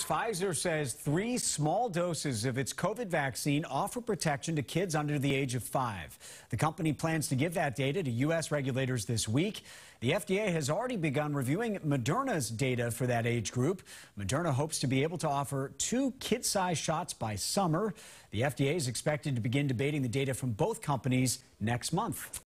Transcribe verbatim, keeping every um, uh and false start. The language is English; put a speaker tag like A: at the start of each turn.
A: Pfizer says three small doses of its COVID vaccine offer protection to kids under the age of five. The company plans to give that data to U S regulators this week. The F D A has already begun reviewing Moderna's data for that age group. Moderna hopes to be able to offer two kid-sized shots by summer. The F D A is expected to begin debating the data from both companies next month.